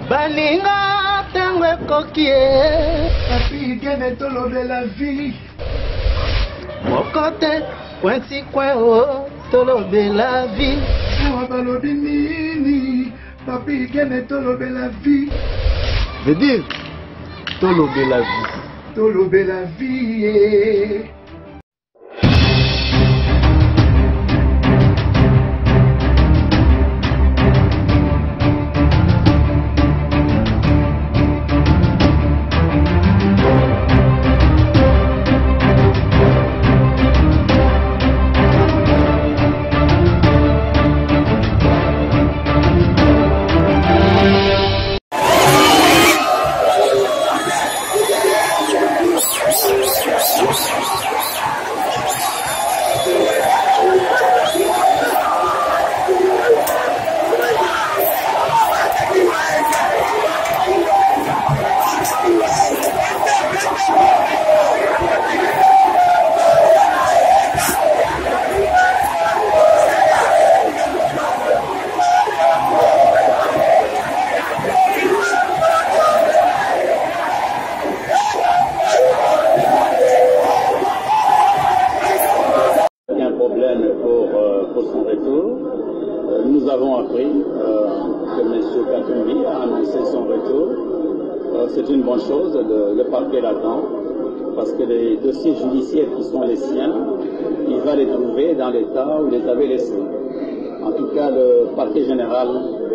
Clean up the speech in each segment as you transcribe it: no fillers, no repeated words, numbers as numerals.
Baninga tengwe kokie Papi gene tolo de la vie Mokote kwensi kweo tolo de la vie Awa balobi nini Papi gene tolo de la vie Veut dire tolo de la vie. Tolo de la vie Nous avons appris que M. Katumbi a annoncé son retour. C'est une bonne chose, le parquet l'attend, parce que les dossiers judiciaires qui sont les siens, il va les trouver dans l'état où il les avait laissés. En tout cas, le parquet général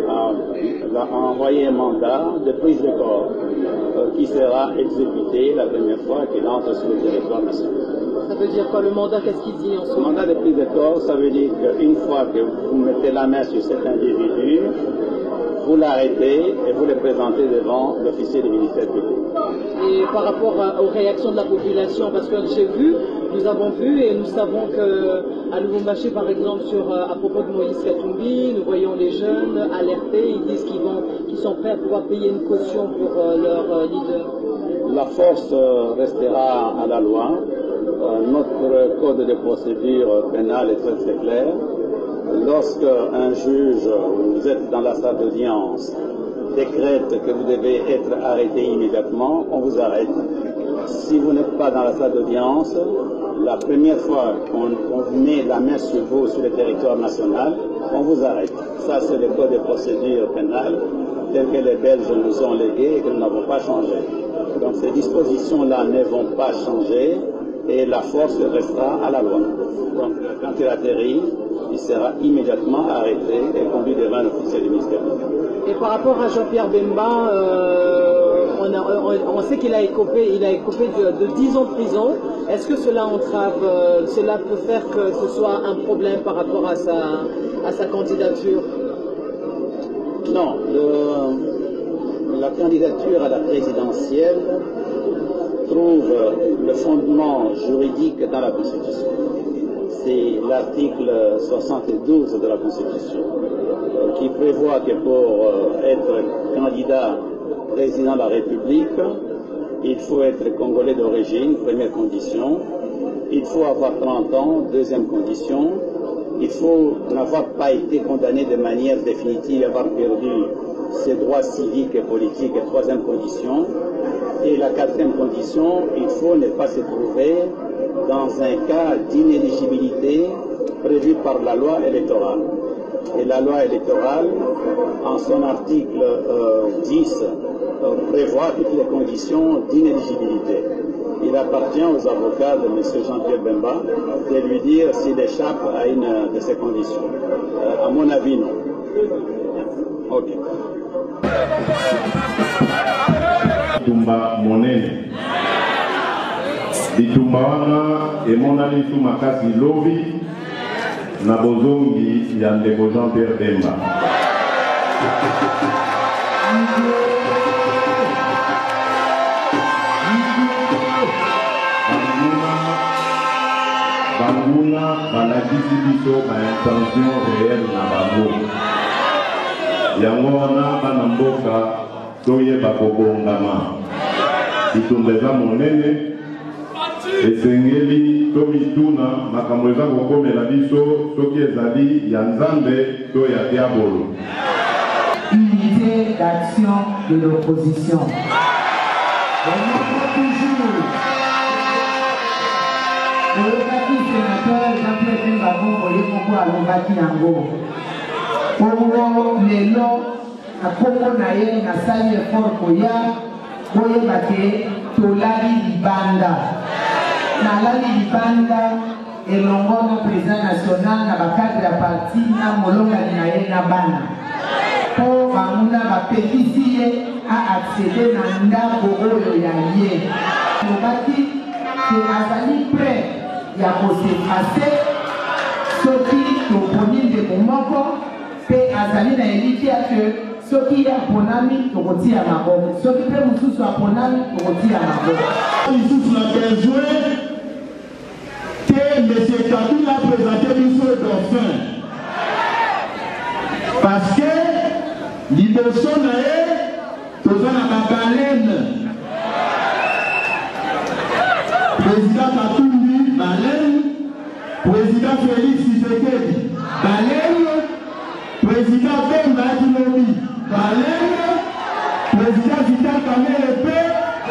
a envoyé un mandat de prise de corps qui sera exécuté la première fois qu'il entre sur le territoire national. Ça veut dire quoi le mandat? Qu'est-ce qu'il dit en ce moment? Le mandat de prise de corps, ça veut dire qu'une fois que vous mettez la main sur cet individu, vous l'arrêtez et vous le présentez devant l'officier du ministère public. Et par rapport aux réactions de la population, parce que nous avons vu et nous savons qu'à Lubumbashi, par exemple, à propos de Moïse Katumbi, nous voyons les jeunes alertés, ils disent qu'ils sont prêts à pouvoir payer une caution pour leur leader. La force restera à la loi. Notre code de procédure pénale est très clair. Lorsque un juge, vous êtes dans la salle d'audience, décrète que vous devez être arrêté immédiatement, on vous arrête. Si vous n'êtes pas dans la salle d'audience, la première fois qu'on met la main sur vous sur le territoire national, on vous arrête. Ça, c'est le code de procédure pénale tel que les Belges nous ont légué et que nous n'avons pas changé. Donc ces dispositions-là ne vont pas changer et la force restera à la loi. Donc quand il atterrit, il sera immédiatement arrêté et conduit devant l'officier du ministère. Et par rapport à Jean-Pierre Bemba, on sait qu'il a écopé de 10 ans de prison. Est-ce que cela entrave, cela peut faire que ce soit un problème par rapport à sa candidature? Non, la candidature à la présidentielle trouve le fondement juridique dans la Constitution. C'est l'article 72 de la Constitution qui prévoit que pour être candidat président de la République, il faut être congolais d'origine, première condition. Il faut avoir 30 ans, deuxième condition. Il faut n'avoir pas été condamné de manière définitive, avoir perdu ses droits civiques et politiques, troisième condition. Et la quatrième condition, il faut ne pas se trouver dans un cas d'inéligibilité prévu par la loi électorale. Et la loi électorale, en son article 10, prévoit toutes les conditions d'inéligibilité. Il appartient aux avocats de M. Jean-Pierre Bemba de lui dire s'il échappe à une de ces conditions. À mon avis, non. Ok. Tumba monene. Bitumba wana emonani tu makasi lobi na bozongi ya ndeko Jean-Pierre Bemba. Banguna balakisi biso ba intention réelle na bango. Yango wana bana mboka toyeba kobongama. Bitumba eza monene esengeli tomituna makambo eza kokomela biso soki ezali ya Nzambe to ya diabolo. Unité d'action de l'opposition. Le sénateur Jean-Pierre Bemba Moye alobaki yango. Kongo lelo akoko na ye nasali effort koya koyeba ke tolali libanda. Nalali libanda elongo na président national na bakadre ya parti na molongani na ye na bana. Po bamuna bapekisi ye a accéder na ndako oyo ya ye. Alobaki ke azali prêt ya kosefase soki toponi ndeko moko pe azali na eliki ya ke soki aponami tokotia maboko soki pe mosusu aponami tokotia maboko. Lisusu na besoin que M. Kabila a présenté biso dauphin parce que liboso na ye toza na babalene. Président Katumbi balene, président Félix Tshisekedi balene, président Bemba Kilobi balene, président Vital Kamerhe pe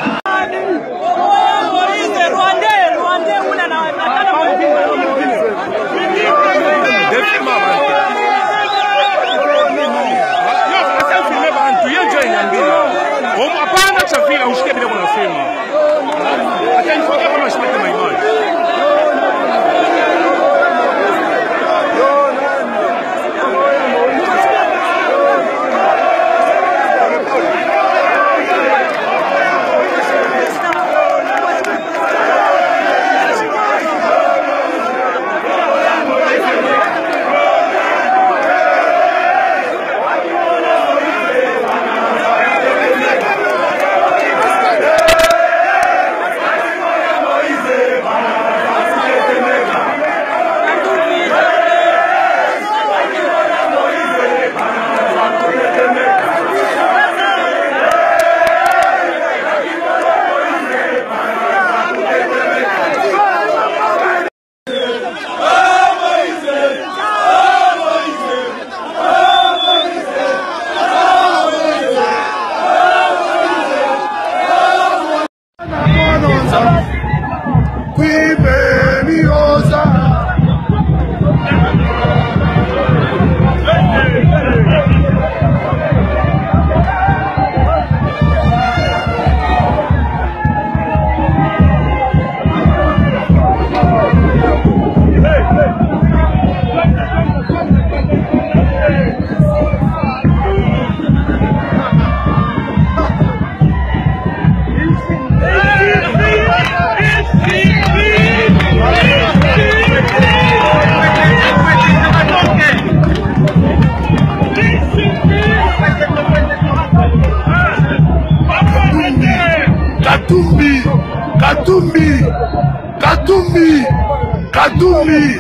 Katumbi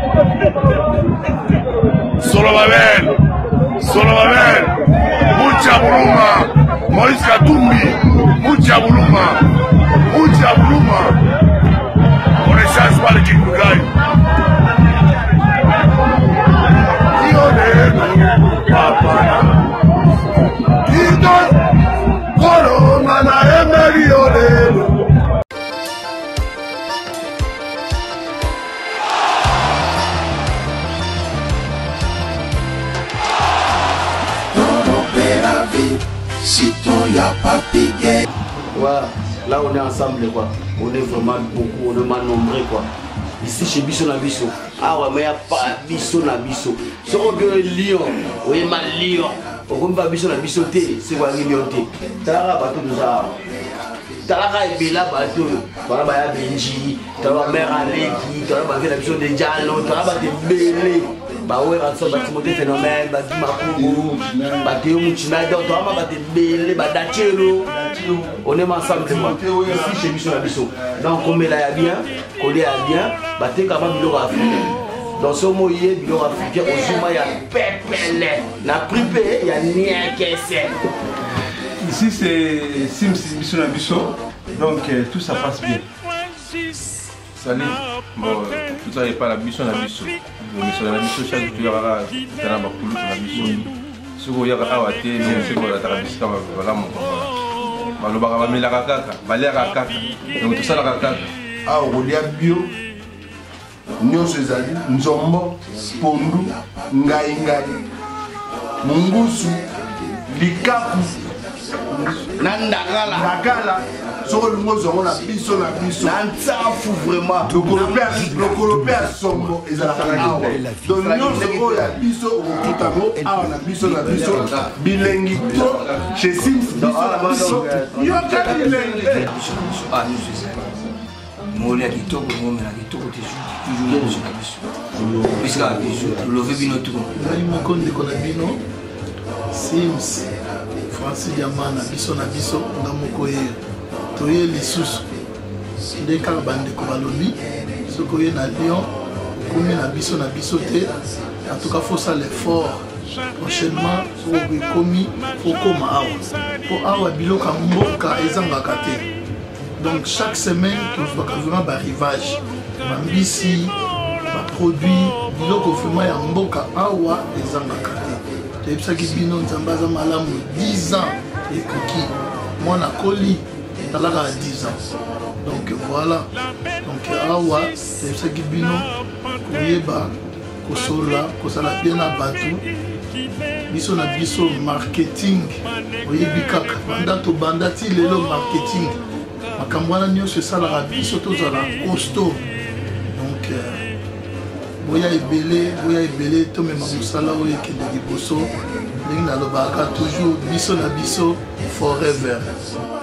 Solomabel Mucha Buluma Moïse Katumbi Mucha Buluma on ne change pas le Kinougaï Là on est ensemble quoi, on est vraiment beaucoup, on est mal nombreux quoi. Ici chez Bisso na Bisso. Ah ouais mais il n'y a pas Bisso na Bisso. Si on veut Lyon, on est mal Lyon. On ne peut pas Bisso na Bisso té, c'est quoi Lyon té. T'as pas tout ça. T'as la Bella bateau, t'as la Benji, t'as la mère Aleki, t'as la Bisso de Diallo, t'as la Bélé. Bah ouais, on va se phénomène, bah du Mapungu, bah tu Mouchina, t'as la Bélé, bah Dachelo. On est ensemble ici chez Bisso na Bisso. Donc on met là bien, on est bien, bah t'es capable de le dans ce moment il y a africain au Zuma il y a pépélé, la pripé il y a rien qui c'est. Ici c'est Sims Bisso na Bisso, donc tout ça passe bien. Salut, bon, tout ça n'est pas la Bisso na Bisso. Mais sur la Bisso chaque jour il y aura la Bisso. soki oyaka awa te soki olataka bisika balamu balobaka bamelaka kaka baliaka kaka donc tosalaka kaka awa kolia bio nyonso ezali nzombo pondu ngai mungusu likapu na ndakala soko lingo zongo na biso na nsafu vraiment lokolo mpe ya sombo ezalaka na awa donc nyonso oyo ya biso okokutango awa na biso bilengi to chez Sims biso na biso yoka bilengi moli ya kitoko momela kitoko toujours biso na biso bisika biso love bino tu ngai moko ndeko na bino Sims Francis Diamana biso na biso nga moko ye toye lisusu nde kaka bandeko balobi soki oye na Lyon okomi na biso te en tout cas faut ça l'effort prochainement soki ekomi faut koma awa po awa biloko ya mboka ezangaka te donc chaque semaine tozwaka vraiment barivage bambisi baproduit biloko vraiment ya mboka awa ezangaka te toyebisaki bino nzambe aza malamu 10 ans ekoki mwana koli talaka 10 ans donc voilà donc awa toyebisaki bino koyeba kosola kosala bien na bato biso na biso marketing oyebi kaka banda tobanda ti lelo marketing makambo wana nyonso esalaka biso tozala costaud donc boya ebele tomema mosala oyo ekende liboso ndenge nalobaka toujours biso na biso forever.